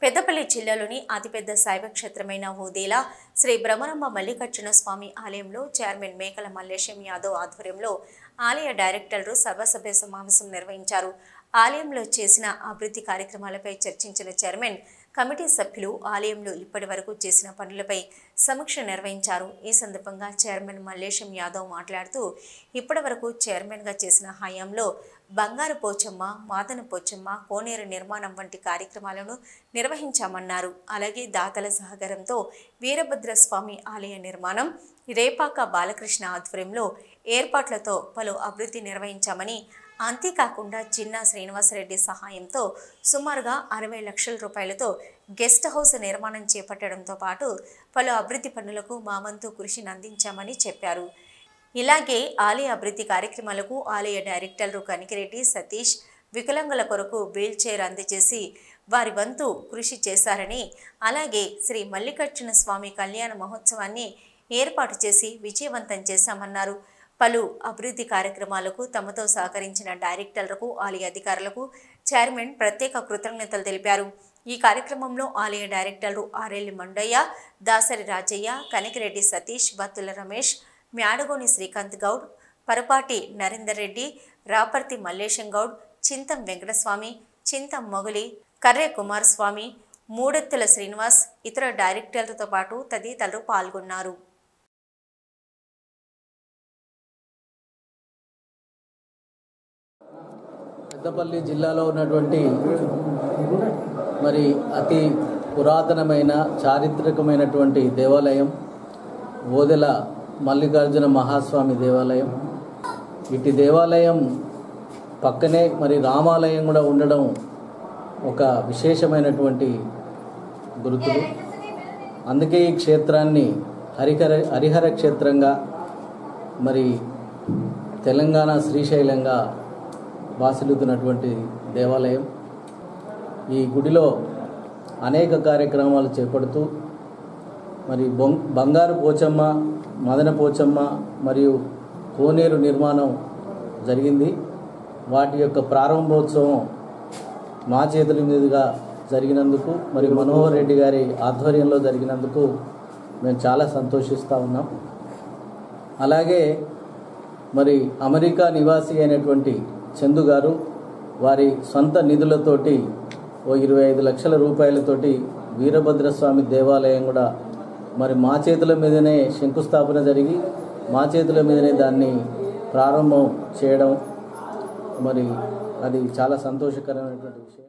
పెద్దపల్లి జిల్లాలోని అతిపెద్ద శైవ క్షేత్రమైన హోదేలా శ్రీ బ్రహ్మరంభ మల్లికార్జున స్వామి ఆలయంలో చైర్మన్ మేకల మల్లేశం యాదవ్ ఆధ్వర్యంలో ఆలయ డైరెక్టర్లు సభాసభ్య సమావేశం నిర్వహించారు. ఆలయంలో చేసిన అభివృద్ధి కార్యక్రమాలపై చర్చించిన చైర్మన్ కమిటీ సభ్యులు ఆలయంలో ఇప్పటి వరకు చేసిన పనులపై సమీక్ష నిర్వహించారు. ఈ సందర్భంగా చైర్మన్ మల్లేశం యాదవ్ మాట్లాడుతూ ఇప్పటి వరకు చైర్మన్గా చేసిన హయాంలో బంగారు పోచమ్మ, మాదన పోచమ్మ, కోనేరు నిర్మాణం వంటి కార్యక్రమాలను నిర్వహించామన్నారు. అలాగే దాతల సహకారంతో వీరభద్రస్వామి ఆలయ నిర్మాణం, రేపాక బాలకృష్ణ ఆధ్వర్యంలో ఏర్పాట్లతో పలు అభివృద్ధి నిర్వహించామని, అంతేకాకుండా చిన్న శ్రీనివాసరెడ్డి సహాయంతో సుమారుగా 60 లక్షల రూపాయలతో గెస్ట్ హౌస్ నిర్మాణం చేపట్టడంతో పాటు పలు అభివృద్ధి పనులకు మా వంతు కృషిని అందించామని చెప్పారు. ఇలాగే ఆలయ అభివృద్ధి కార్యక్రమాలకు ఆలయ డైరెక్టర్లు కనికిరెడ్డి సతీష్ వికలాంగుల కొరకు వీల్ చైర్ అందజేసి వారి వంతు కృషి చేశారని, అలాగే శ్రీ మల్లికార్జున స్వామి కళ్యాణ మహోత్సవాన్ని ఏర్పాటు చేసి విజయవంతం చేశామన్నారు. పలు అభివృద్ధి కార్యక్రమాలకు తమతో సహకరించిన డైరెక్టర్లకు, ఆలయ అధికారులకు చైర్మన్ ప్రత్యేక కృతజ్ఞతలు తెలిపారు. ఈ కార్యక్రమంలో ఆలయ డైరెక్టర్లు ఆర్ఎల్ మండయ్య, దాసరి రాజయ్య, కనికిరెడ్డి సతీష్, బత్తుల రమేష్, మ్యాడగోని శ్రీకాంత్ గౌడ్, పరపాటి నరేందర్ రెడ్డి, రాపర్తి మల్లేశం గౌడ్, చింతం వెంకటస్వామి, చింతం మొగలి, కర్రె కుమారస్వామి, మూడెత్తుల శ్రీనివాస్, ఇతర డైరెక్టర్లతో పాటు తదితరులు పాల్గొన్నారు. పెద్దపల్లి జిల్లాలో ఉన్నటువంటి అతి పురాతనమైన చారిత్రకమైనటువంటి దేవాలయం ఓదెల మల్లికార్జున మహాస్వామి దేవాలయం. ఇటు దేవాలయం పక్కనే రామాలయం కూడా ఉండడం ఒక విశేషమైనటువంటి గుర్తులు. అందుకే ఈ క్షేత్రాన్ని హరిహర క్షేత్రంగా తెలంగాణ శ్రీశైలంగా వాసిల్లుతున్నటువంటి దేవాలయం. ఈ గుడిలో అనేక కార్యక్రమాలు చేపడుతూ బంగారు పోచమ్మ, మదన పోచమ్మ మరియు కోనేరు నిర్మాణం జరిగింది. వాటి యొక్క ప్రారంభోత్సవం మా చేతుల మీదుగా జరిగినందుకు, మనోహర్ రెడ్డి గారి ఆధ్వర్యంలో జరిగినందుకు మేము చాలా సంతోషిస్తూ ఉన్నాం. అలాగే అమెరికా నివాసి అయినటువంటి చందు గారు వారి సొంత నిధులతోటి 25 లక్షల రూపాయలతోటి వీరభద్రస్వామి దేవాలయం కూడా మా చేతుల మీదనే శంకుస్థాపన జరిగి మా చేతుల మీదనే దాన్ని ప్రారంభం చేయడం అది చాలా సంతోషకరమైనటువంటి విషయం.